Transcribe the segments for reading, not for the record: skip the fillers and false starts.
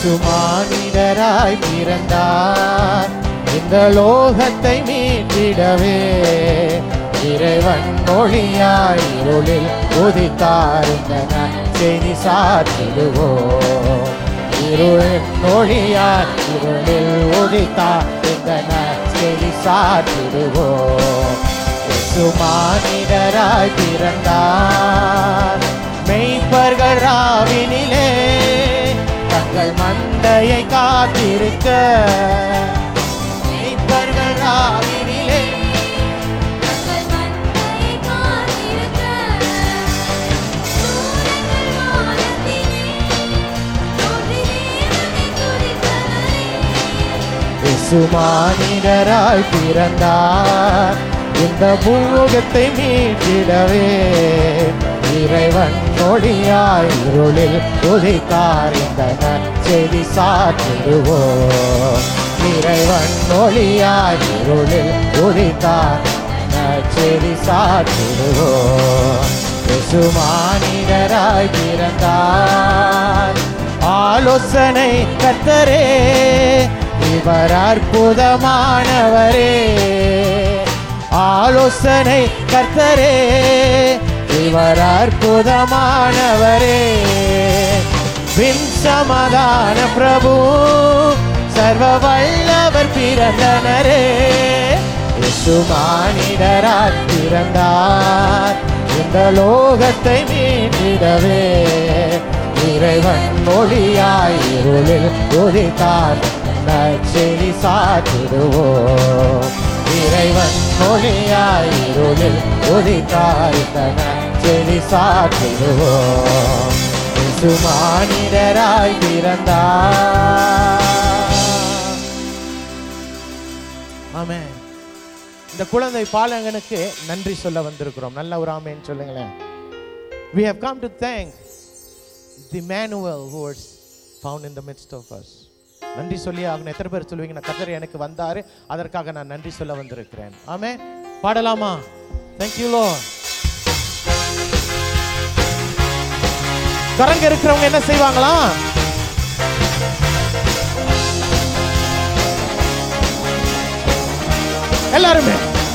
மானிடராய் பிறந்தார் இந்த லோகத்தை மீட்டிடவே. இறைவன் ஒளியாய் இருளில் உதித்தார் இந்த செய்தி சாற்றிடுவோம். இருளின் ஒளியாய் இருளில் உதித்தார் இந்த செய்தி சாற்றிடுவோம். மானிடராய் பிறந்தார் மெய்ப்பர்கள் ராவினிலே தங்கள் மந்தையை காத்திருக்க. மெய்ப்பர்கள் ராவினிலே தங்கள் மந்தையை காத்திருக்க. மானிடராய் பிறந்தார் இந்த பூலோகத்தை மீட்டிடவே. இறைவன் ஒளியாய் இருளில் உதித்தார் இந்த நற்செய்தி சாற்றிடுவோம். இறைவன் ஒளியாய் இருளில் உதித்தார் நற்செய்தி சாற்றிடுவோம். மானிடராய் பிறந்தார் ஆலோசனை கர்த்தரே இவர் அற்புதமானவரே. ஆலோசனை கர்த்தரே இவர் அற்புதமானவரே. பின் சமாதான பிரபு சர்வ வல்லவர் பிறந்தனரே. மானிடராய் பிறந்தார் இந்த லோகத்தை மீட்டிடவே. இறைவன் ஒளியாய் இருளில் உதித்தார் நற்செய்தி சாற்றிடுவோம். இறைவன் ஒளியாய் இருளில் உதித்தார் நற்செய்தி சாற்றிடுவோம். மானிடராய் பிறந்தார். ஆமென். இந்த குழந்தை பாலகனுக்கு நன்றி சொல்ல வந்திருக்கிறோம். நல்ல ஒரு ஆமென் சொல்லுங்களேன். We have come to thank the Emmanuel who was found in the midst of us. நன்றி சொல்லி ஆகணும். எத்தனை பேர் சொல்லுவீங்க, நான் கர்த்தர் எனக்கு வந்தாரு, அதற்காக நான் நன்றி சொல்ல வந்திருக்கிறேன். ஆமென். பாடலாமா? Thank you Lord. கரங்க இருக்கிறவங்க என்ன செய்வாங்களா? எல்லாருமே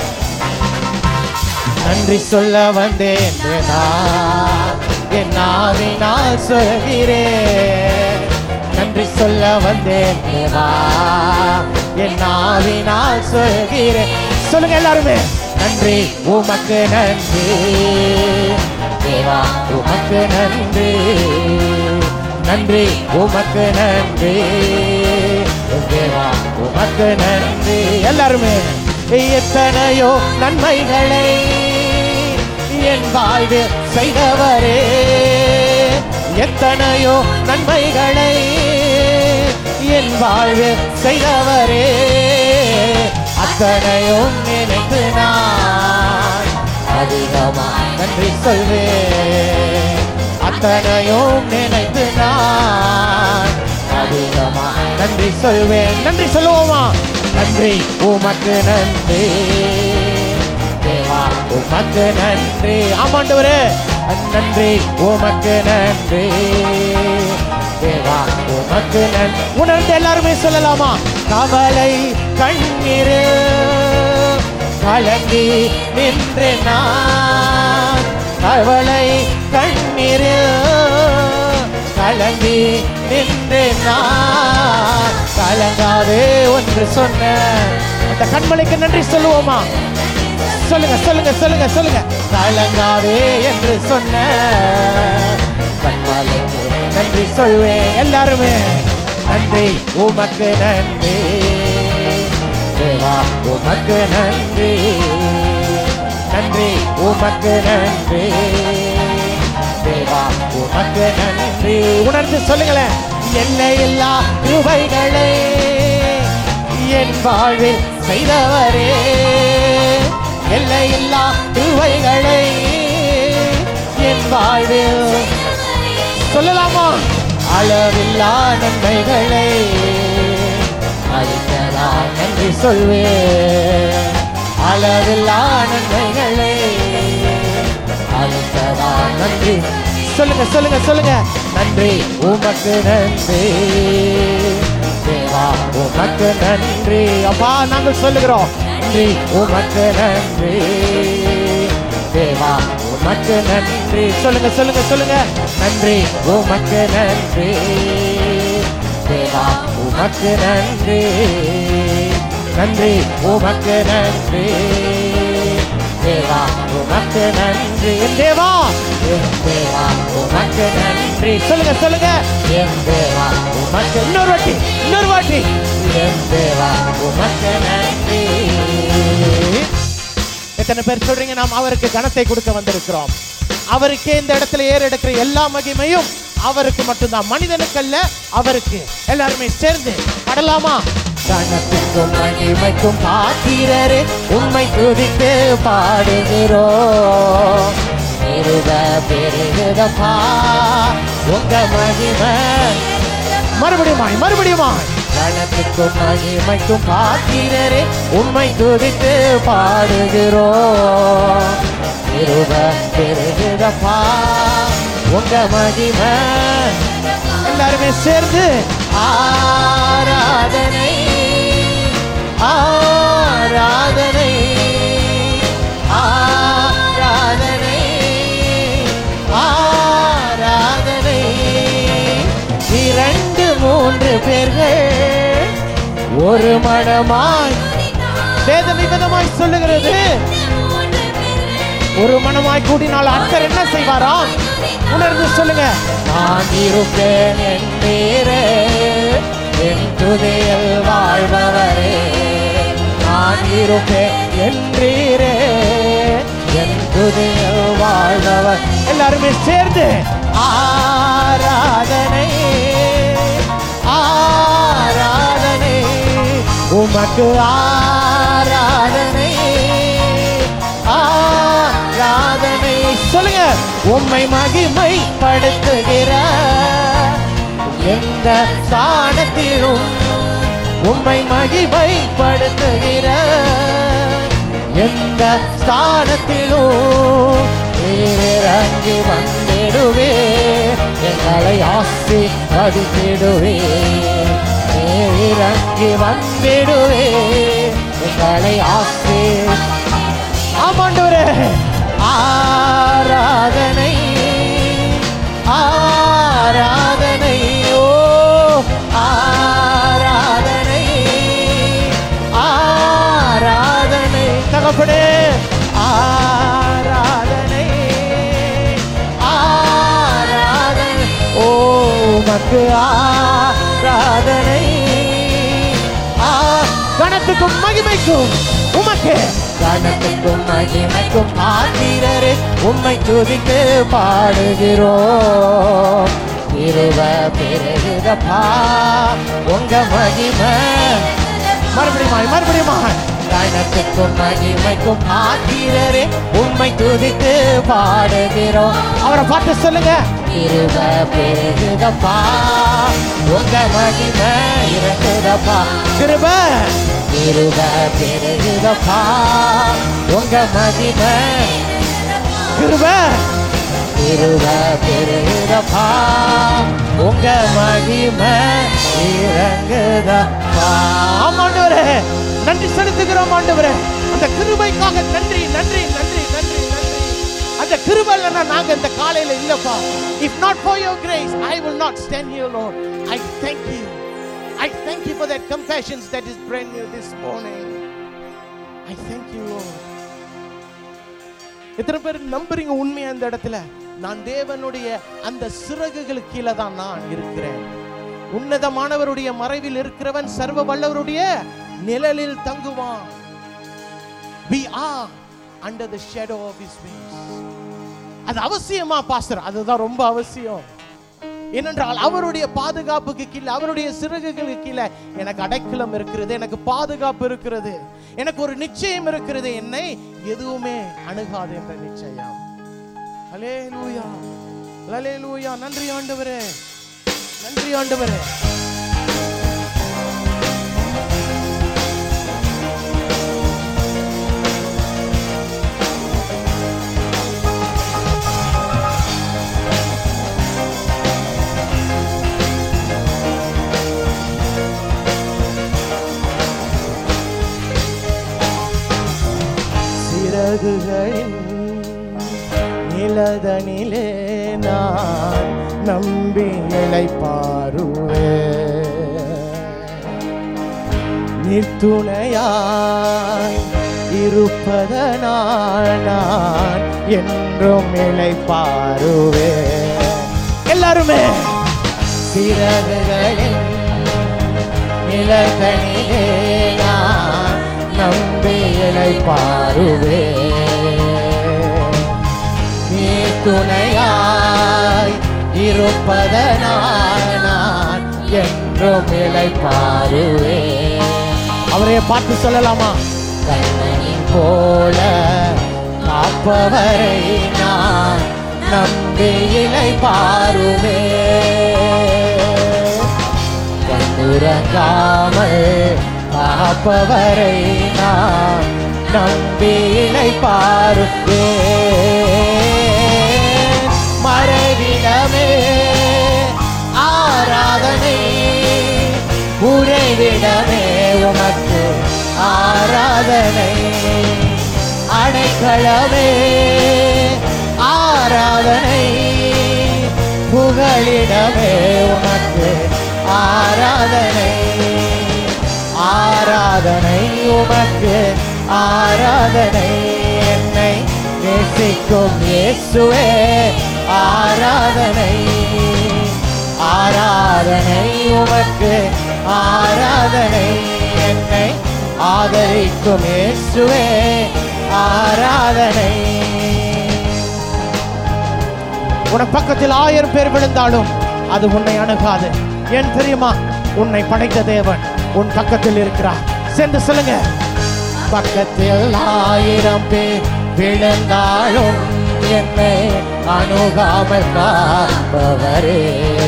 நன்றி சொல்ல வந்தேன் என் நாவினால் சொல்கிறேன். நன்றி சொல்ல வந்தேன் என் நாவினால் சொல்கிறேன். சொல்லுங்க எல்லாருமே. நன்றி உமக்கு நன்றி தேவா உமக்கு நன்றி. நன்றி உமக்கு நன்றி தேவா உமக்கு நன்றி. எல்லாருமே எத்தனையோ நன்மைகளை என் வாழ்வில் செய்தவரே. எத்தனையோ நன்மைகளை என் வாழ்வில் செய்தவரே. அத்தனையும் நினைத்து நான் அதிகமாய் நன்றி சொல்வேன். அத்தனையும் நினைத்து நான் அதிகமாய் நன்றி சொல்வேன். நன்றி சொல்லுவோமா? நன்றி உமக்கு நன்றி தேவா உமக்கு நன்றி. ஆமாண்டவரே நன்றி உமக்கு நன்றி தேவா உமக்கு நன்றி. உணர்ந்து எல்லாருமே சொல்லலாமா? கவலை கண்ணீர் கலங்கி நின்று நான். கவலை கண்ணீர் கலங்கி நின்று நான். கலங்காதே ஒன்று சொன்ன அந்த கண்மலைக்கு நன்றி சொல்லுவோமா? சொல்லுங்க சொல்லுங்க சொல்லுங்க சொல்லுங்க. கலங்காதே என்று சொன்ன கண்மலைக்கு நன்றி சொல்வேன். எல்லாருமே நன்றி உமக்கு நன்றி தேவா உமக்கு நன்றி. நன்றி உமக்கு நன்றி தேவா உமக்கு நன்றி. உணர்ந்து சொல்லுங்களேன். எல்லையில்லா கிருபைகளை என் வாழ்வில் செய்தவரே. எல்லையில்லா கிருபைகளை என் வாழ்வில் சொல்லலாமா? அளவில்லா நன்மைகளை அளித்ததா நன்றி சொல்வேன். அளவில்லா நன்மைகளை அளித்ததா நன்றி. சொல்லுங்க சொல்லுங்க சொல்லுங்க. நன்றி உமக்கு நன்றி உமக்கு நன்றி. அப்பா நாங்கள் சொல்லுகிறோம், நன்றி உமக்கு நன்றி தேவா, உமக்கு நன்றி. சொல்லுங்க சொல்லுங்க சொல்லுங்க, நன்றி உமக்கு நன்றி தேவா, உமக்கு நன்றி, நன்றி உமக்கு நன்றி தேவா, உமக்கு நன்றி. என் தேவா, என் தேவா உமக்கு நன்றி. சொல்லுங்க சொல்லுங்க, என் தேவா உமக்கு. இன்னொரு வாட்டி இன்னொரு வாட்டி, என் தேவா உமக்கு நன்றி. எத்தனை பேர் சொல்றீங்க நாம் அவருக்கு கனத்தை கொடுக்க வந்திருக்கிறோம்? அவருக்கே இந்த இடத்துல ஏறெடுக்கிற எல்லா மகிமையும் அவருக்கு மட்டும்தான், மனிதனுக்கு அல்ல, அவருக்கு. எல்லாருமே சேர்ந்து பாடலாமா? கனத்துக்கும் மகிமைக்கும் பாத்திரரே உம்மை துதித்து பாடுகிறோம். பெருகுதப்பா உங்க மகிமை. மறுபடியுமாய் மறுபடியுமாய், கனத்துக்கும் மகிமைக்கும் பாத்திரரே உம்மை துதித்து பாடுகிறோம். பெருகுதப்பா உங்க மகிமை. எல்லாருமே சேர்ந்து ஆராதனை ஆராதனை ஆராதனை ஆராதனை. 2-3 பேர்கள் ஒரு மனமாய், வேதம் விதமாய் சொல்லுகிறது, ஒரு மனமாய் கூடினால் அர்த்தர் என்ன செய்வாராம்? உணர்ந்து சொல்லுங்க. நான் இருப்பேன் என்பீரே, என் துதியில் வாழ்பவரே. நான் இருப்பேன் என்றீரே, என் துதியில் வாழ்பவர். எல்லாருமே சேர்ந்து ஆராதனை ஆராதனை உமக்கு, ஆராதனை ஆராதனை. சொல்லுங்க, உம்மை மகிமைப்படுத்துகிற எந்த ஸ்தானத்திலும், உம்மை மகிமைப்படுத்துகிற எந்த ஸ்தானத்திலும் இறங்கி வந்திடுவே, எங்களை ஆசீர்வதித்திடுவே. இறங்கி வந்திடுவே, எங்களை ஆமாண்டவரே. ஆராதனை ஆராதனை ஓ ஆராதனை ஆராதனை. தகப்பனே ஆராதனை ஆராதனை ஓ உமக்கு ஆராதனை. கனத்துக்கும் மகிமைக்கும் உமக்கு, கனத்துக்கும் மகிமைக்கும் பாத்திரரே உம்மை துதித்து பாடுகிறோம். பெருகுதப்பா உங்க மகிமை. மறுபடியுமாய் மறுபடியுமாய், கனத்துக்கும் மகிமைக்கும் பாத்திரரே உம்மை துதித்து பாடுகிறோம். அவரை பார்த்து சொல்லுங்க, பெருகுதப்பா உங்க மகிமை. இறங்குதப்பா கிருபை, பெருகுதப்பா உங்க மகிமை. கிருபை பெருகுதப்பா உங்க மகிமை. இறங்குதப்பா. ஆமாண்டவரே, நன்றி செலுத்துகிறோம் ஆண்டவரே. அந்த கிருபைக்காக நன்றி நன்றி நன்றி நன்றி நன்றி. அந்த கிருபை இல்லைன்னா நாங்க இந்த காலையில இல்லப்பா. If not for your grace, I will not stand here, Lord. I thank you. I thank you for that compassion that is brand new this morning. I thank you, Lord. எத்தனை பேர் நம்புறீங்க உண்மையா அந்த இடத்துல? நான் தேவனுடைய அந்த சிறகுகளுக்கு கீழே தான் நான் இருக்கிறேன். உன்னதமானவருடைய மறைவில் இருக்கிறவன் சர்வ வல்லவருடைய நிழலில் தங்குவான். We are under the shadow of his wings. அது அவசியமா பாஸ்டர்? அதுதான் ரொம்ப அவசியம். ஏனென்றால் அவருடைய பாதுகாப்புக்கு கீழே, அவருடைய சிறகுகளுக்கு கீழே எனக்கு அடைக்கலம் இருக்கிறது, எனக்கு பாதுகாப்பு இருக்கிறது, எனக்கு ஒரு நிச்சயம் இருக்கிறது, என்னை எதுவுமே அணுகாது என்ற நிச்சயம். ஹல்லேலூயா ஹல்லேலூயா. நன்றி ஆண்டவரே, நன்றி ஆண்டவரே. சிறகுகளின் நிலதனிலே நான் நம்பி இளைப்பாறுவேன். நிற்துணையாய் இருப்பதனால் நான் என்றும் இளைப்பாறுவேன். எல்லாருமே சிறகுகளின் நிலதனிலே நான் நம்பி இளைப்பாறுவேன். நீ துணையாய் இருப்பதனால் நான் என்றும் இளைப்பாறுவேன். அவரையே பார்த்து சொல்லலாமா? கண்ணனை போல காப்பவரை நான் நம்பி இளைப்பாறுவேன். கண்ணுறங்காமல் காப்பவரை நான் நம்பி இளைப்பாறுவேன். மறைவிடமே ஆராதனை, உறைவிடமே உமக்கு ஆராதனை. அடைக்கலமே ஆராதனை, புகழிடமே உமக்கு ஆராதனை. ஆராதனை உமக்கு ஆராதனை. என்னை நேசிக்கும் இயேசுவே ஆராதனை. ஆராதனை உமக்கு ஆராதனை. என்னை ஆதரிக்கும் இயேசுவே ஆராதனை. உனக்கு பக்கத்தில் 1000 பேர் விழுந்தாலும் அது உன்னை அணுகாது. ஏன் தெரியுமா? உன்னை படைத்த தேவன் உன் பக்கத்தில் இருக்கிறார். சென்று சொல்லுங்க, பக்கத்தில் 1000 பேர் விழுந்தாலும் என்னை அணுகாமல் காப்பவரே.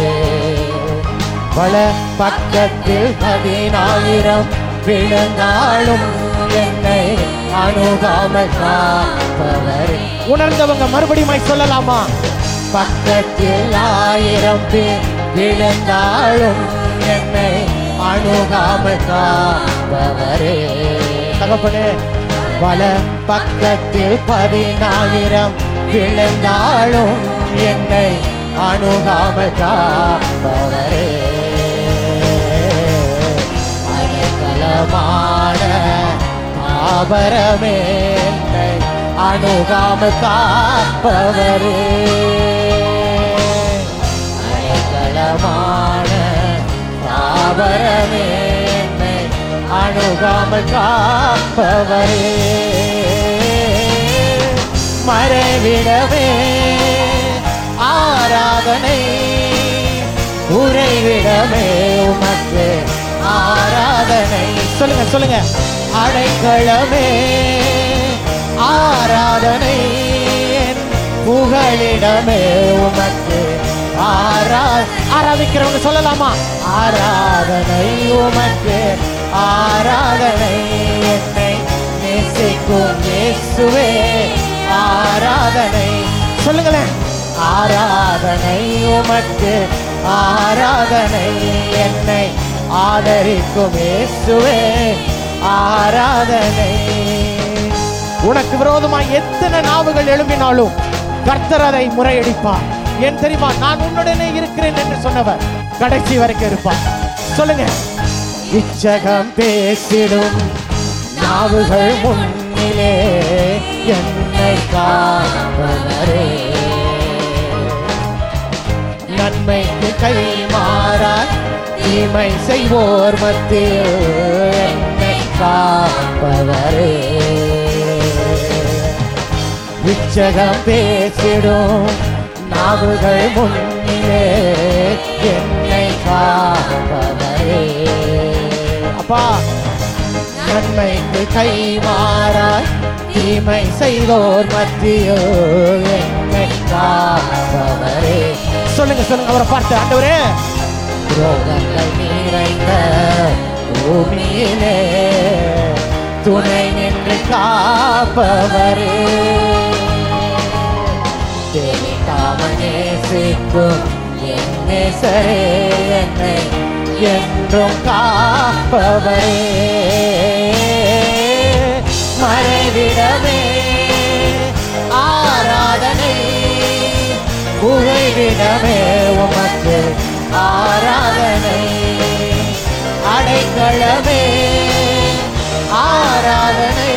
பல பக்கத்தில் 10,000 விழுந்தாலும் என்னை அணுகாமல் காப்பவரே. உணர்ந்தவங்க மறுபடியும் சொல்லலாமா? பக்கத்தில் 1000 பேர் விழுந்தாலும் என்னை அணுகாமல் காப்பவரே. தகப்பனே, பல பக்கத்தில் 10,000 விழுந்தாலும் என்னை அணுகாமல் காப்பவரே. அடைக்கலமான ஆபரமே என்னை அணுகாமல் காப்பவரே. அடைக்கலமான ஆபரமே என்னை அணுகாமல் காப்பவரே. மறைவிடமே ஆராதனை, உறைவிடமே உமக்கு ஆராதனை. சொல்லுங்க சொல்லுங்க. அடைக்கலமே ஆராதனை, புகழிடமே உமக்கு ஆராதிக்கிறவங்க சொல்லலாமா? ஆராதனை உமக்கு ஆராதனை. என்னை நேசிக்கும் இயேசுவே ஆராதனை. சொல்லுங்களேன். ஆராதனை உமக்கு ஆராதனை. என்னை ஆதரிக்கும் இயேசுவே ஆராதனை. உனக்கு விரோதமாய் எத்தனை நாவுகள் எழும்பினாலும் கர்த்தர் அதை முறையடிப்பார். ஏன் தெரியுமா? நான் உன்னுடனே இருக்கிறேன் என்று சொன்னவர் கடைசி வரைக்கும் இருப்பார். சொல்லுங்க. இச்சகம் பேசிடும் நாவுகள் முன்னிலே என்னை காப்பவரே. நன்மைக்கு கை மாறாய் தீமை செய்வோர் மத்தியில் என்னை காப்பவரே. இச்சகம் பேசிடும் நாவுகள் முன்னிலே என்னை காப்பவரே. அப்பா, நன்மைக்கு கை மாறாய் தீமை செய்தோர் மத்தியில் என்னை காப்பவரே. சொல்லுங்க சொல்லுங்க. அவரை பார்த்து, ஆண்டவரே, ரோகங்கள் நிறைந்த பூமியிலே துணை நின்று காப்பவரே. தேனிக்காமல் நேசிக்கும் என் நேசரே என்னை என்றும் காப்பவரே. மறைவிடமே புகழிடமே உமக்கு ஆராதனை. அடைக்கலமே ஆராதனை,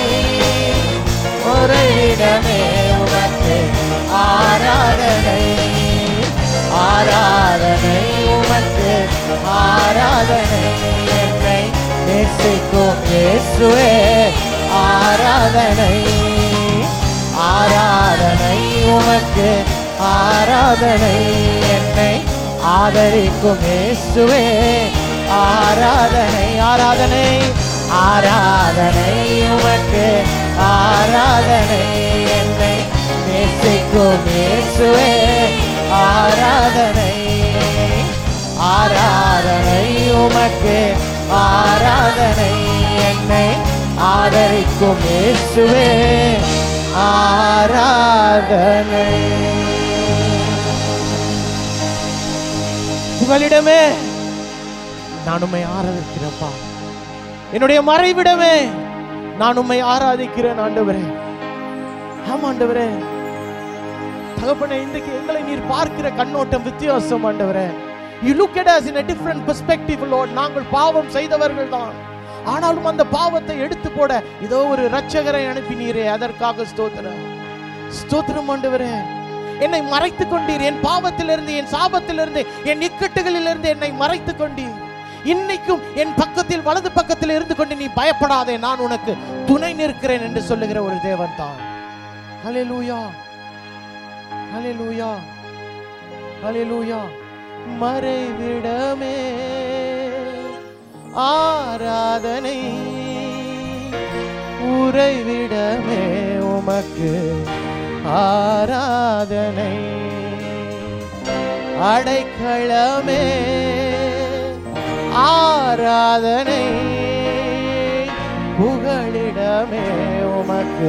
உறைவிடமே உமக்கு ஆராதனை. ஆராதனை உமக்கு ஆராதனை. என்னை நேசிக்கும் இயேசுவே ஆராதனை. ஆராதனை உமக்கு ஆராதனை. என்னை ஆதரிக்கும் இயேசுவே ஆராதனை. ஆராதனை ஆராதனை உமக்கு ஆராதனை. என்னை நேசிக்கும் இயேசுவே ஆராதனை. ஆராதனை உமக்கு ஆராதனை. என்னை ஆதரிக்கும் இயேசுவே ஆராதனை. உங்களிடமே நான் உம்மை ஆராதிக்கிறேன்ப்பா. என்னுடைய மறைவிடமே நான் உம்மை ஆராதிக்கிறேன் ஆண்டவரே. ஆமா ஆண்டவரே, தகப்பனே, இன்றைக்கு எங்களை நீர் பார்க்கிற கண்ணோட்டம் வித்தியாசம் ஆண்டவரே. You look at us in a different perspective, Lord. நாங்கள் பாவம் செய்தவர்கள் தான், ஆனாலும் அந்த பாவத்தை எடுத்து போட இதோ ஒரு இரட்சகரை அனுப்பினீரே, அதற்காக ஸ்தோத்திரம். ஸ்தோத்திரம் ஆண்டவரே. என்னை மறைத்துக் கொண்டீர், என் பாவத்திலிருந்து, என் சாபத்திலிருந்து, என் இக்கட்டுகளிலிருந்து என்னை மறைத்துக் கொண்டீர். இன்னைக்கும் என் பக்கத்தில், வலது பக்கத்தில் இருந்து கொண்டு நீ பயப்படாதே, நான் உனக்கு துணை நிற்கிறேன் என்று சொல்லுகிற ஒரு தேவன் தான். ஹல்லேலூயா, ஹல்லேலூயா, ஹல்லேலூயா. மறைவிடமே ஆராதனை, உறைவிடமே உமக்கு ஆராதனை. அடைக்கலமே ஆராதனை, புகழிடமே உமக்கு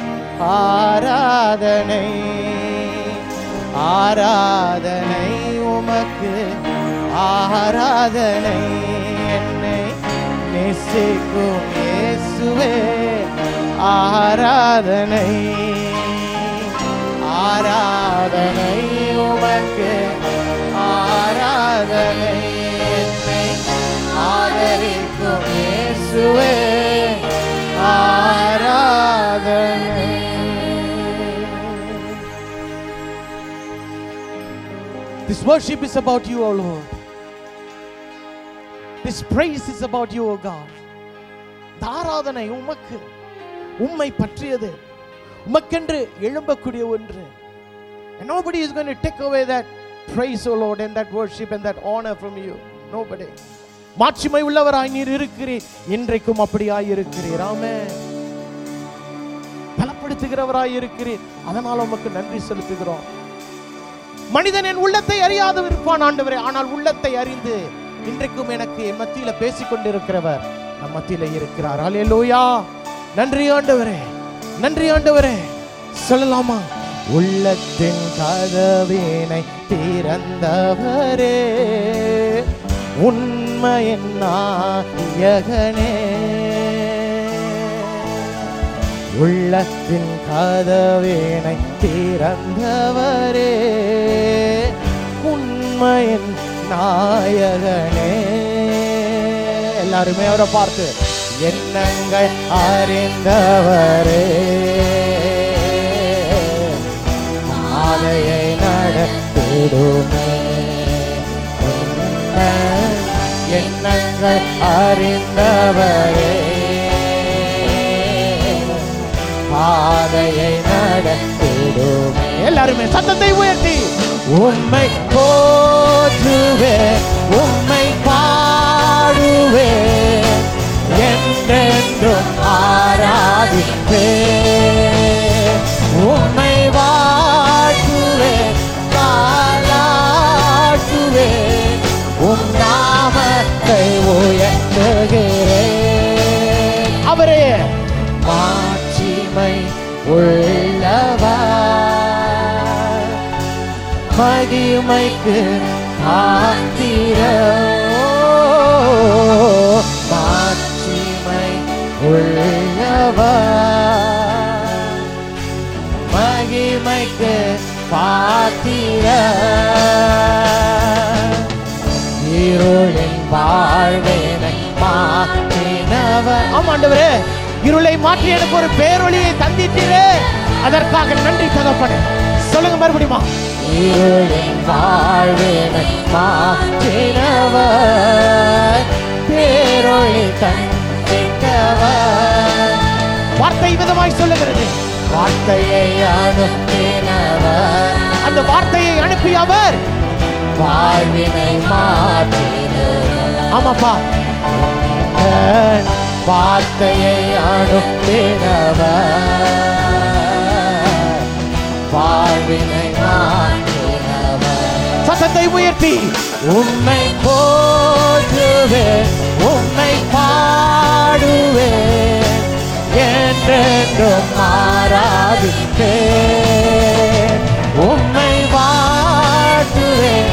ஆராதனை. ஆராதனை உமக்கு ஆராதனை. என்னை நேசிக்கும் இயேசுவே ஆராதனை. ஆராதனை உமக்கு ஆராதனை. என்னை ஆதரிக்கும் இயேசுவே ஆராதனை. This worship is about you, O Lord. This praise is about you, O God. ஆராதனை உமக்கு, உம்மை பற்றியது, உமக்கென்று எழும்பக்கூடிய ஒன்று. And nobody is going to take away that praise, O Lord, and that worship and that honor from you. Nobody. மாட்சிமை உள்ளவராய் நீர் இருக்கிறீர், இன்றைக்கும் அப்படியாய் இருக்கிறீர். ஆமென். பலப்படுத்துகிறவராய் இருக்கிறீர், அதனால் உமக்கு நன்றி செலுத்துகிறோம். மனிதன் என் உள்ளத்தை அறியாது இருப்பான் ஆண்டவரே, ஆனால் உள்ளத்தை அறிந்து இன்றைக்கும் எனக்கு என் மத்தியில பேசிக் கொண்டிருக்கிறவர் நம் மத்தியில இருக்கிறார். ஹல்லேலூயா. நன்றி ஆண்டவரே, நன்றி ஆண்டவரே. சொல்லலாமா? உள்ளத்தின் கதவினை திறந்தவரே, உண்மையின் நாயகனே. உள்ளத்தின் கதவினை திறந்தவரே, உண்மையின் நாயகனே. எல்லாருமே அவரை பார்த்து, எண்ணங்கள் அறிந்தவரே, பாதையை நடத்திடுமே. எண்ணங்கள் அறிந்தவரே, பாதையை நடத்திடுமே. எல்லாருமே சத்தத்தை உயர்த்தி, உம்மை போற்றுவே, உம்மை பாடுவே, என்றென்றும் ஆராதிப்பே. உம்மை வாழ்த்துவே, பாராட்டுவே, உம் நாமத்தை உயர்த்துகிறேன். அவரே மாட்சிமை உள்ளவர், மகிமைக்கு பாத்திரர். மாட்சிமை உள்ளவர், மகிமைக்கு பாத்திரர். வாழ்வினை மாற்றினவர். ஆமா ஆண்டவரே, இருளை மாற்றி எனக்கு ஒரு பேரொளியை தந்திட்டீரே, அதற்காக நன்றி தகப்பனே. சொல்லுங்க மறுபடியுமா. இருளின் வாழ்வினை மாற்றினவர், பேரொளி தந்திட்டவர். வார்த்தை விதமாய் சொல்லுகிறது, வார்த்தையை அனுப்பினவர். அந்த வார்த்தையை அனுப்பி அவர் வாழ்வினை மாற்றினவர். ஆமாப்பா, வார்த்தையை அனுப்பினவர், வாழ்வினை மாற்றினவர். சத்தத்தை உயர்த்தி உம்மை போற்றுவேன், உம்மை பாடுவேன், என்றென்றும் ஆராதிப்பேன். உம்மை வாழ்த்துவேன்,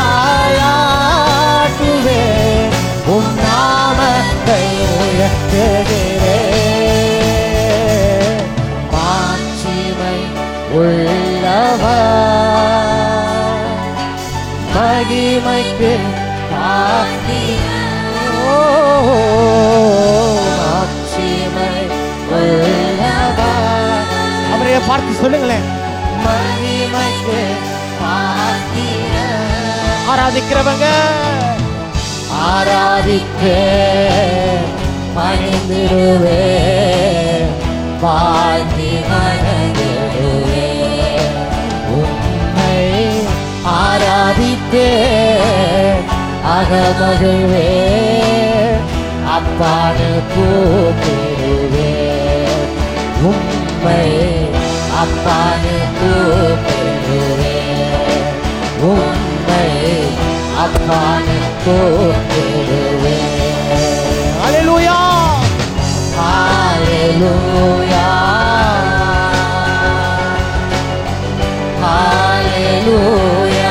தாளாட்டுவேன், உம் நாமத்தை உயர்த்துகிறேன். மாட்சிமை உள்ளவர், மகிமைக்கு மாட்சிமை உள்ளவர். அவரையே பார்த்து சொல்லுங்களேன். மகிமைக்கு ஆராதிக்கிறவங்க ஆராதிப்பேன், பணிந்திடுவேன், வாழ்த்தி வணங்கிடுவேன். உம்மை ஆராதிப்பேன், அகமகிழ்வேன், அப்பான்னு கூப்பிடுவேன். உம்மை அப்பான்னு கூப்பிடுவேன், உம்மை அப்பான்னு கூப்பிடுவேன். ஹல்லேலூயா, ஹல்லேலூயா, ஹல்லேலூயா.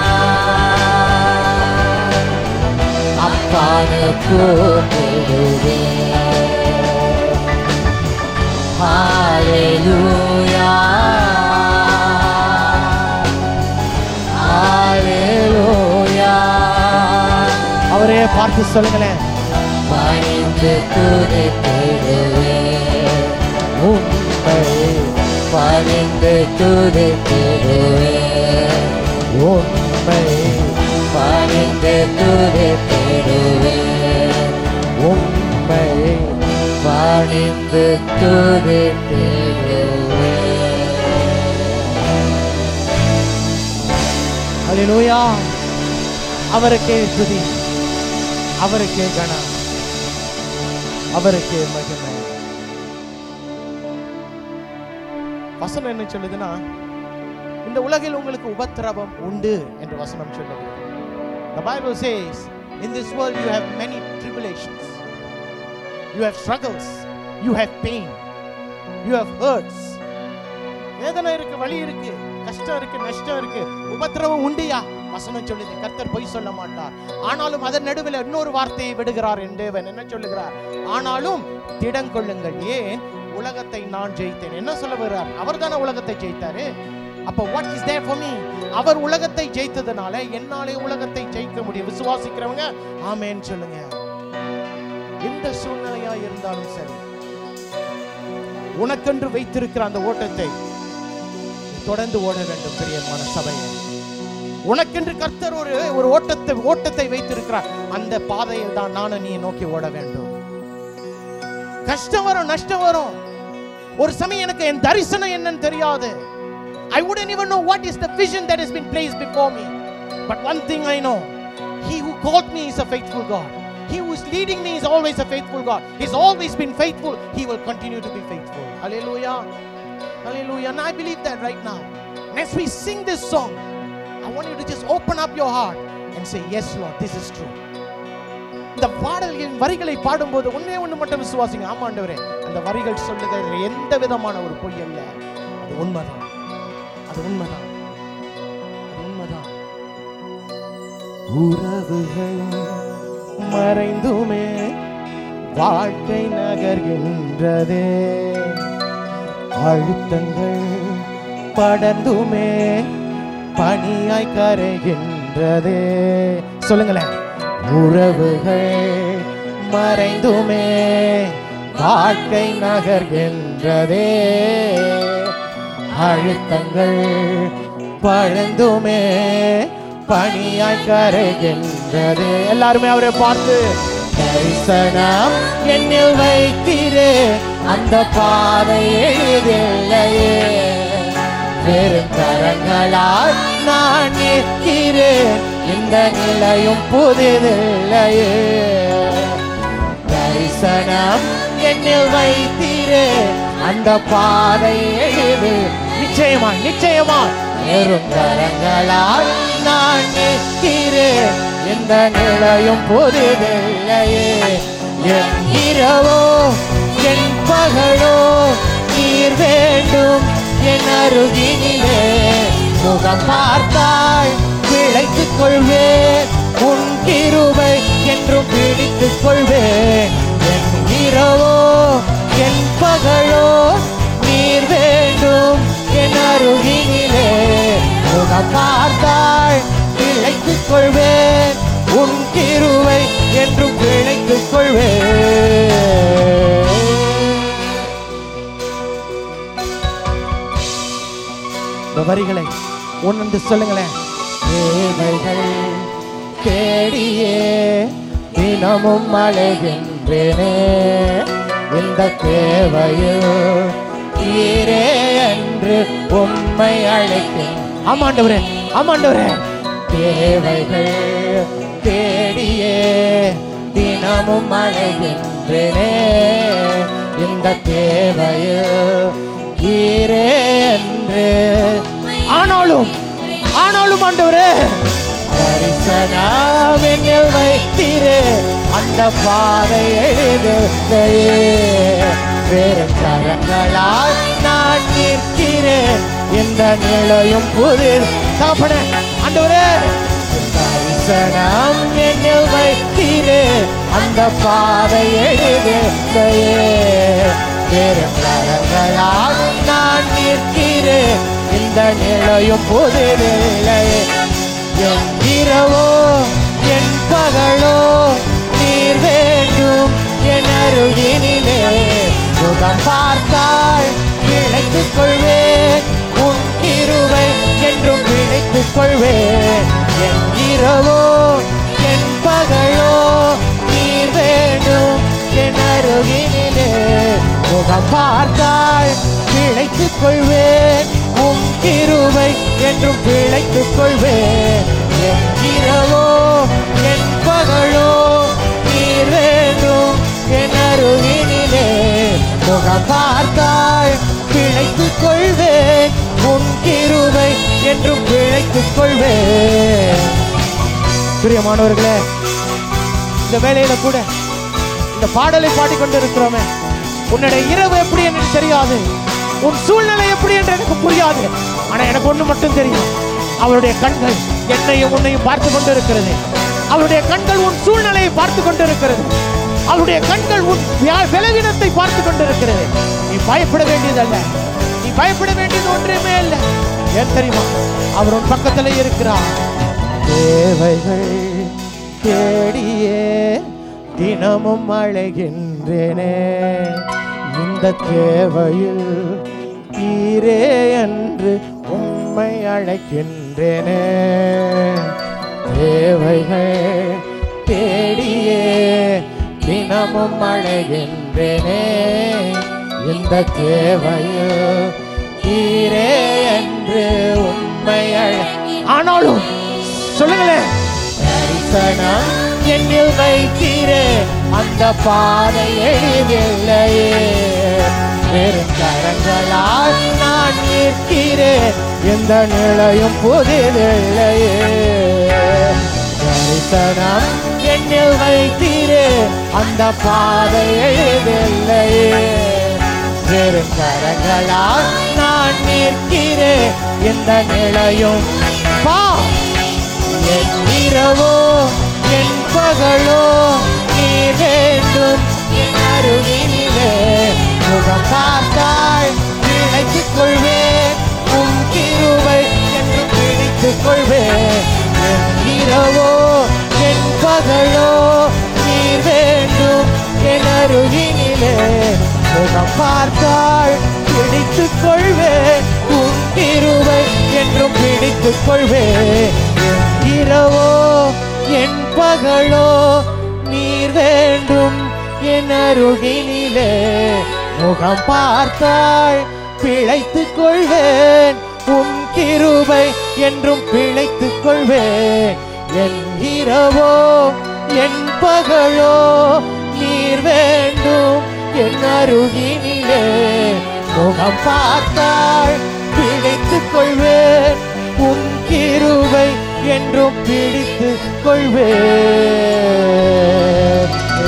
அப்பான்னு கூப்பிடுவேன். ஹல்லேலூயா, ஹல்லேலூயா. அவரே பார்த்து சொல்லுங்களேன். பணிந்து துதித்திடுவேன், உம்மை பணிந்து துதித்திடுவேன், உம்மை பணிந்து துதித்திடுவேன், உம்மை பணிந்து துதித்திடுவேன். ஹல்லேலூயா. அவருக்கே துதி, அவருக்கே கணம், அவருக்கே மகிமை. வசனம் என்ன சொல்லுதுன்னா, இந்த உலகில் உங்களுக்கு உபத்திரவம் உண்டு என்று வசனம் சொல்லுது. The Bible says, in this world you have many tribulations, you have struggles, you have pain, you have hurts. வேதனை இருக்கு, வலி இருக்கு, கஷ்டம் இருக்கு, நஷ்டம் இருக்கு, உபத்திரவம் உண்டியா? வசனம் சொல்லுது. கர்த்தர் பொய் சொல்ல மாட்டார். ஆனாலும் அதன் நடுவில் இன்னொரு வார்த்தையை விடுகிறார். என் தேவன் என்ன சொல்லுகிறார்? ஆனாலும் திடங்கொள்ளுங்கள், ஏன் உலகத்தை நான் ஜெயித்தேன். என்ன சொல்ல வருகிறார்? அவர் தானே உலகத்தை ஜெயித்தாரு. அப்ப what is there for me? அவர் உலகத்தை ஜெயித்ததனால என்னாலே உலகத்தை ஜெயிக்க முடியும். விசுவாசிக்கிறவங்க ஆமென் சொல்லுங்க. எந்த சூழ்நிலையா இருந்தாலும் சரி, உனக்கென்று வைத்திருக்கிற அந்த ஓட்டத்தை தொடர்ந்து ஓட வேண்டும். பிரியமான சபையே, உனக்கென்று கர்த்தர் ஒரு ஓட்டத்தை வைத்திருக்கிறார். அந்த பாதையில் தான் நானும் நீ நோக்கி ஓட வேண்டும். கஷ்டம் வரும், நஷ்டம் வரும். ஒரு சமயம் எனக்கு என் தரிசனம் என்னன்னு தெரியாது. I wouldn't even know what is the vision that has been placed before me. But one thing I know, He who called me is a faithful God. He who is leading me is always a faithful God. He's always been faithful. He will continue to be faithful. Hallelujah. Hallelujah. And I believe that right now. And as we sing this song, I want you to just open up your heart and say, yes Lord, this is true. இந்த பாடல்களின் வரிகளை பாடும்போது ஒண்ணே ஒண்ணு மட்டும் விசுவாசிங்க. ஆமா ஆண்டவரே, அந்த வரிகள் சொல்லுகிற எந்த விதமான ஒரு பொய் அல்ல. அது உண்மைதான், அது உண்மைதான், அது உண்மைதான். உறவுகள் மறைந்துமே வாழ்க்கை நகர்கின்றதே, அழுத்தங்கள் படர்ந்துமே பனியாய் கரைகின்றதே. சொல்லுங்களேன். உறவுகள் மறைந்துமே வாழ்க்கை நகர்கின்றதே. அழுத்தங்கள் பழந்துமே பனியாய் கரைகின்றது. எல்லாருமே அவரை பார்த்து தரிசனம் என்னில் வைத்திரே, அந்த பாதை எளிதில்லையே. வெறும் கரங்களால் நான் நிற்கிறேன், இந்த நிலையும் புதிதில்லையே. தரிசனம் என்னில் வைத்திரே, அந்த பாதை எளிது. நிச்சயமா நிச்சயமா வெறும் கரங்களால் நான் நிற்கிறேன், இந்த நிலையும் புதிதில்லையே. என் இரவோ என் பகலோ நீர் வேண்டும் என் அருகினிலே. முகம் பார்த்தாய் பிழைத்துக் கொள்வேன், உன் கிருபை என்றும் பிடித்துக் கொள்வேன். என் இரவோ என் பகலோ நீர் வேண்டும் என் அருகினிலே. முகம் பார்த்தாய் பிழைத்துக் கொள்வேன், உன் கிருபை என்றும் பிழைத்துக் கொள்வேன். இந்த வரிகளை உணர்ந்து சொல்லுங்களேன். தேவைகள் தேடியே தினமும் அழைகின்றேனே, இந்த தேவையில் ஈரே என்று உம்மை அழைக்கிறேன். ஆமாண்டவரே ஆமாண்டவரே. தேவைகள் தேடியே தினமும் அழைகின்றேனே, இந்த தேவையில் ஈரே என்று. ஆனாலும் ஆனாலும் ஆண்டவரே தரிசனம் என்னில் வைத்திரே, அந்த பாதை எளிதில்லையே. வெறும் கரங்களால் நான் நிற்கிறேன், இந்த நிலையும் புதிர். தகப்பனே ஆண்டவரே தரிசனம் என்னில் வைத்திரே, அந்த பாதை எளிதில்லையே. வெறும் கரங்களால் நான் நிற்கிறேன், இந்த நிலையும் புதிதில்லையே. என் இரவோ என் பகலோ நீர் வேண்டும் என் அருகினிலே. முகம் பார்த்தால் பிழைத்துக் கொள்வேன், உன் கிருபை என்றும் பிழைத்துக் கொள்வேன். என் இரவோ என் பகலோ நீர் வேண்டும் என் அருகினிலே. முகம் பார்த்தால் பிழைத்துக் கொள்வேன், உன் கிருபை என்றும் பிழைத்துக் கொள்வேன். என் இரவோ என் பகலோ நீர் வேண்டும் என் அருகினிலே. முகம் பார்த்தால் பிழைத்துக் கொள்வேன், உன் கிருபை என்றும் பிழைத்துக் கொள்வேன். பிரியமானவர்களே, இந்த வேளையில கூட இந்த பாடலை பாடிக்கொண்டிருக்கிறோமே, உன்னுடைய இரவு எப்படி என்று தெரியாது, உன் சூழ்நிலை எப்படி என்று எனக்கு புரியாது. ஆனா எனக்கு ஒண்ணு மட்டும் தெரியும், அவருடைய கண்கள் என்னையும் உன்னையும் பார்த்து கொண்டிருக்கிறது. அவருடைய கண்கள் உன் சூழ்நிலையை பார்த்து கொண்டிருக்கிறது. அவருடைய கண்கள் உன் பலவீனத்தை பார்த்து கொண்டிருக்கிறது. நீ பயப்பட வேண்டியதல்ல, நீ பயப்பட வேண்டியது ஒன்றுமே இல்லை. ஏன் தெரியுமா? அவர் உன் பக்கத்தில் இருக்கிறார். தேவைகள் தேடியே தினமும் அழைகின்றேனே, இந்த தேவையில் ஈரே என்று உம்மை அழைக்கின்றேனே. தேவைகள் தேடியே தினமும் அழைகின்றேனே, இந்த தேவையில் ஈரே என்று உம்மை ஆனாலும் சொல்லுங்களேன். தரிசனம் என்னில் வைத்தீரே, அந்த பாதை எளிதில்லையே. வெறும் கரங்களால் நான் நிற்கிறேன், எந்த நிலையும் புதிதில்லையே. தரிசனம் என்னில் வைத்தீரே, அந்த பாதை எளிதில்லையே. வெறும் கரங்களால் நான் நிற்கிறேன், எந்த நிலையும். என் இரவோ என் பகலோ நீ வேண்டும் என் அருகினிலே. முகம் பார்த்தால் பிழைத்துக் கொள்வேன், உன் கிருபை என்று பிடித்துக் கொள்வேன். என் இரவோ என் பகலோ நீர் வேண்டும் அருகினிலே முகம் பார்த்தால் பிடித்துக் கொள்வேன் உன் கிருபை என்றும் பிடித்துக் கொள்வேன். இரவோ என் பகலோ நீர் வேண்டும் என் அருகினிலே முகம் பார்த்தால் பிழைத்துக் கொள்வேன் உன் கிருபை என்றும் பிழைத்துக் கொள்வேன். என் இரவோ என் பகலோ நீர் வேண்டும் என் அருகினிலே முகம் பார்த்தால் பிழைத்துக் கொள்வேன் உன் கிருபை என்றும் பிடித்துக் கொள்வேன்.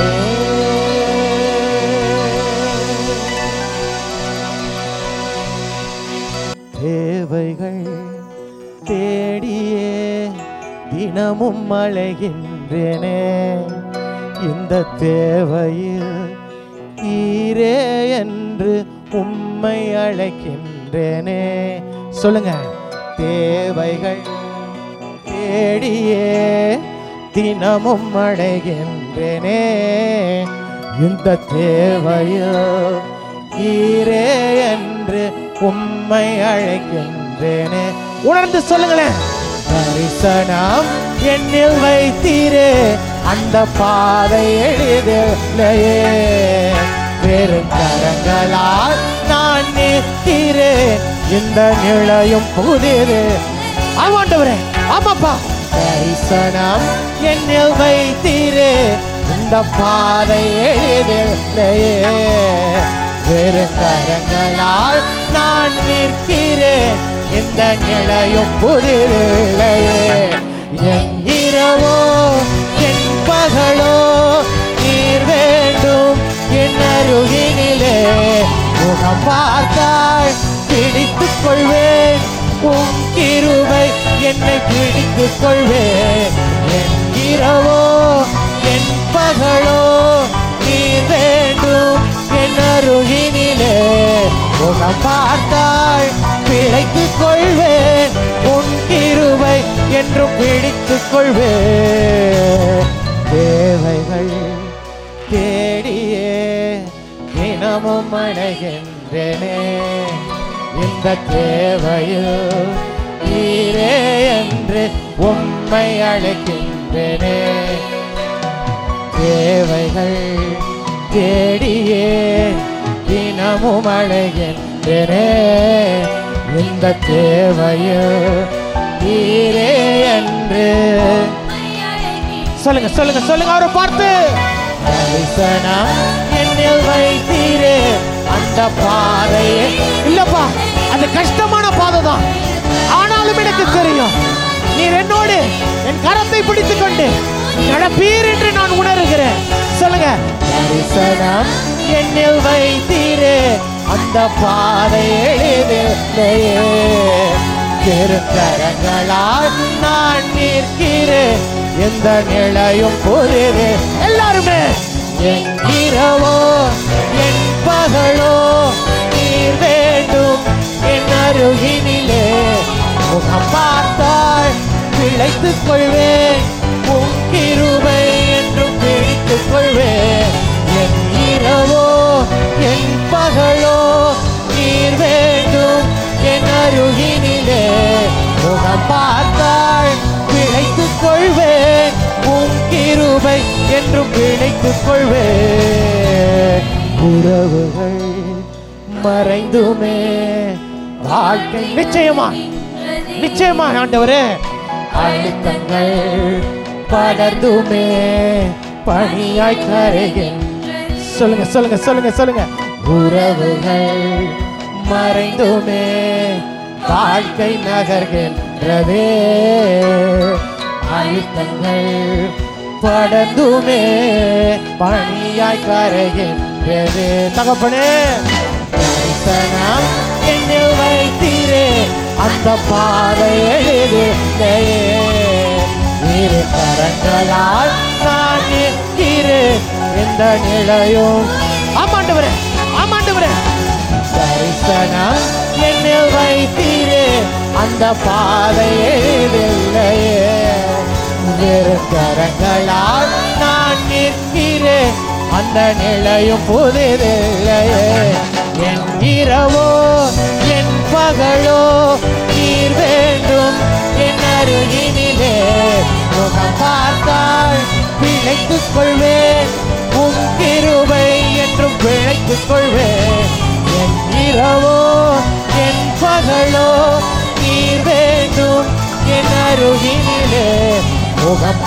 தேவைகள் தேடியே தினமும் அழைகின்றேனே இந்த தேவையில் ஈரே என்று உம்மை அழைக்கின்றேனே. சொல்லுங்க. தேவைகள் தேடியே தினமும் அழைகின்றேனே இந்த தேவையில் ஈரே என்று உம்மை அழைக்கின்றேனே. உணர்ந்து சொல்லுங்களேன். தரிசனம் என்னில் வைத்தீரே அந்த பாதை எளிதில்லையே வெறும் கரங்களால் நான் நிற்கிறேன் இந்த நிலையும் புதிது. ஆமாண்டவரே, ஆமாப்பா. தரிசனம் என்னில் வைத்தீரே இந்த பாதை எளிதில்லையே வெறும் கரங்களால் நான் நிற்கிறேன் இந்த நிலையும் புதிதில்லையே. என் இரவோ என் பகலோ நீர் வேண்டும் என் அருகினிலே முகம் பார்த்தால் பிடித்துக் கொள்வேன் உன் கிருபை என்னை பிடித்துக் கொள்வேன். என் இரவோ என் பகலோ நீர் வேண்டும் என் அருகினிலே முகம் பார்த்தால் பிழைத்துக் கொள்வேன் உன் கிருபை என்றும் பிடித்துக் கொள்வேன். தேவைகள் தேடியே தினமும் அழைகின்றேனே இந்த தேவையில் ஈரே என்று உம்மை அழைக்கின்றேனே. தேவைகள் தேடியே தினமும் அழைகின்றேனே இந்த தேவையில் ஈரே என்று. சொல்லுங்க சொல்லுங்க சொல்லுங்க அவரை பார்த்து. தரிசனம் என்னில் வைத்தீரே அந்த பாதையே. இல்லப்பா, அது கஷ்டமான பாதை தான். ஆனாலும் எனக்கு தெரியும் நீர் என்னோடு என் கரத்தை பிடித்துக் கொண்டு நடப்பீர் என்று நான் உணர்கிறேன். சொல்லுங்க. தரிசனம் என்னில் வைத்தீரே அந்த பாதை எளிதில்லையே திருக்கரங்களால் நான் நிற்கிறேன் எந்த நிலையும் புதிது. எல்லாருமே. என் இரவோ என் பகலோ நீர் வேண்டும் என் அருகினிலே முகம் பார்த்தால் பிழைத்துக் கொள்வேன் உன் கிருபை என்றும் பிடித்துக் கொள்வேன். என் இரவோ என் பகலோ நீர் வேண்டும் என் அருகினிலே முகம் பார்த்தால் பிழைத்துக் கொள்வேன் உன் கிருபை என்றும் பிழைத்துக் கொள்வேன். உறவுகள் மறைந்துமே வாழ்க்கை நிச்சயமா நிச்சயமா ஆண்டவரே அழுத்தங்கள் படர்ந்துமே பணியாய் கரைகின்ற. சொல்லுங்க சொல்லுங்க சொல்லுங்க சொல்லுங்க. உறவுகள் மறைந்துமே வாழ்க்கை நகர்கின்றதே அழுத்தங்கள் படர்ந்துமே பணியாய் கரைகின்றது. தகப்பனே, தரிசனம் என்னில் வைத்தீரே அந்த பாதை எளிதில்லையே இரு கரங்களால் நான் நிற்கிறேன் எந்த நிலையும். ஆமாண்டவரே ஆமாண்டவரே. தரிசனம் என்னில் வைத்தீரே அந்த பாதை எளிதில்லையே வெறும் கரங்களால் நான் நிற்கிறேன் அந்த நிலையும் புதிதில்லையே. என் இரவோ என் பகலோ நீர் வேண்டும் என் அருகினிலே. முகம் பார்த்தால் பிழைத்துக் கொள்வேன், உம் கிருபை என்றும் பிழைத்துக் கொள்வேன். என் இரவோ என் பகலோ நீர் வேண்டும் என் அருகினிலே. முகம்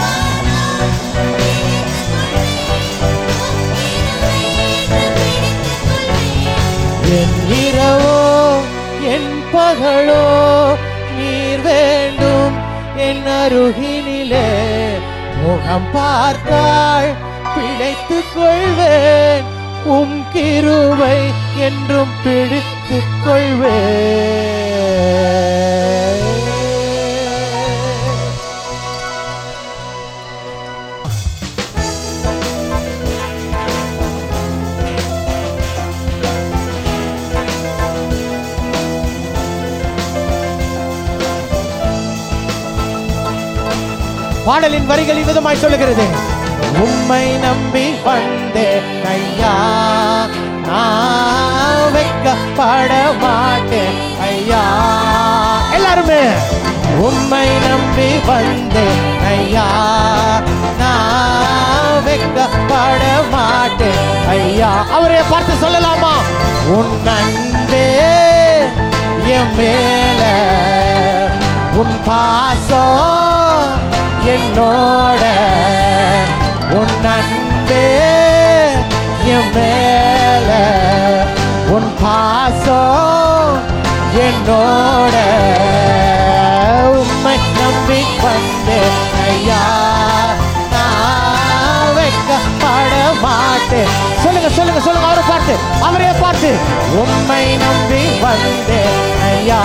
என் இரவோ என் பகலோ நீர் வேண்டும் என் அருகினிலே. முகம் பார்த்தால் பிழைத்துக் கொள்வேன், உம் கிருபை என்றும் பிடித்துக் கொள்வேன். பாடலின் வரிகள் விதமாய் சொல்லுகிறது. உம்மை நம்பி வந்தேன் ஐயா, நான் வெட்கப்பட மாட்டேன் ஐயா. எல்லாருமே உம்மை நம்பி வந்தேன் ஐயா, நான் வெட்கப்பட மாட்டேன் ஐயா. அவரை பார்த்து சொல்லலாமா? உன் அன்பே என் மேல, உன் பாசம் என்னோட, உன் அன்பே என் மேல, உன் பாசம் என்னோட. உம்மை நம்பி வந்தேன் ஐயா, நான் வெட்கப்பட மாட்டேன். சொல்லுங்க சொல்லுங்க சொல்லுங்க, அவரை பார்த்து, அவரையே பார்த்து. உம்மை நம்பி வந்தேன் ஐயா,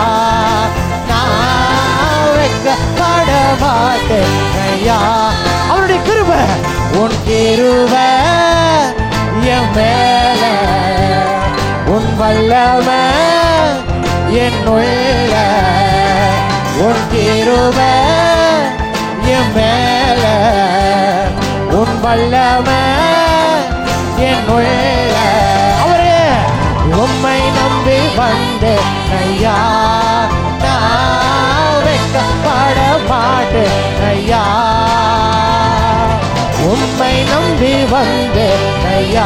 நான் வெட்கப்பட மாட்டேன் ஐயா. அவருடைய கிருபை, உன் கிருபை என் மேல, உன் வல்லமை என் உள்ள, உன் கிருபை என் மேல, உன் வல்லமை என் உள்ள. அவரே உம்மை நம்பி வந்தேன் ஐயா, நான் வெட்கப்பட மாட்டேன் ஐயா. உம்மை நம்பி வந்தேன் ஐயா,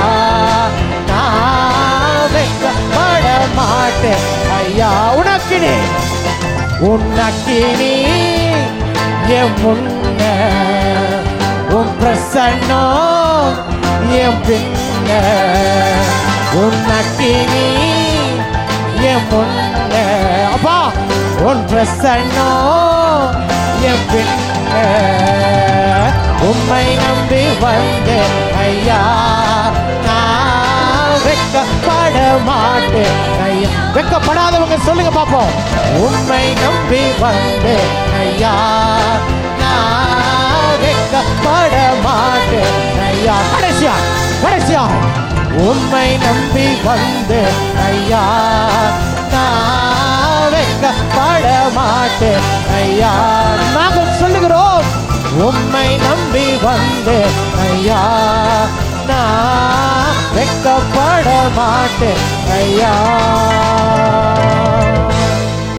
நான் வெட்கப்பட மாட்டேன் ஐயா. உனக்கினி உனக்கினி என் முன்ன, உன் பிரசன்னம் என் பின்ன. உனக்கினி என் முன்ன, அப்பா உன் பிரசன்னம் என் பின்ன. உம்மை நம்பி வந்தேன் ஐயா, நான் வெட்கப்பட மாட்டேன் ஐயா. வெட்கப்படாதவங்க சொல்லுங்க பாப்போம். உம்மை நம்பி வந்தேன் ஐயா, நான் வெட்கப்பட மாட்டேன் ஐயா. கடைசியா கடைசியா உம்மை நம்பி வந்தேன் ஐயா, நான் வெட்கப்பட மாட்டேன் ஐயா. நாங்கள் சொல்லுகிறோம், உம்மை நம்பி வந்தேன் ஐயா, நான் வெட்கப்பட மாட்டேன் ஐயா.